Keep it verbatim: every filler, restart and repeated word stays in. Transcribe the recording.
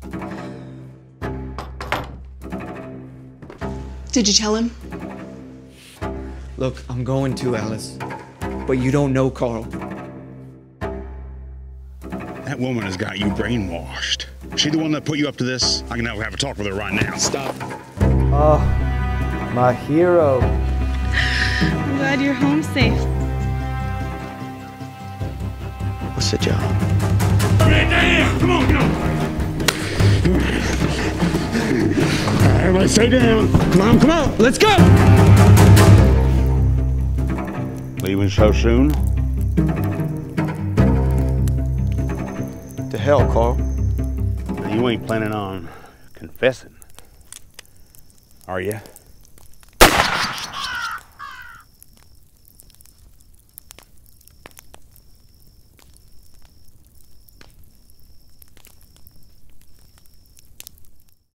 Did you tell him? Look, I'm going to, Alice. But you don't know Carl. That woman has got you brainwashed. She the one that put you up to this? I can have a talk with her right now. Stop. Oh, my hero. I'm glad you're home safe. What's the job? Hey, damn! Come on, get on! All right, everybody stay down. Come on, come on, let's go! Leaving so soon? To hell, Carl. You ain't planning on confessing, are you?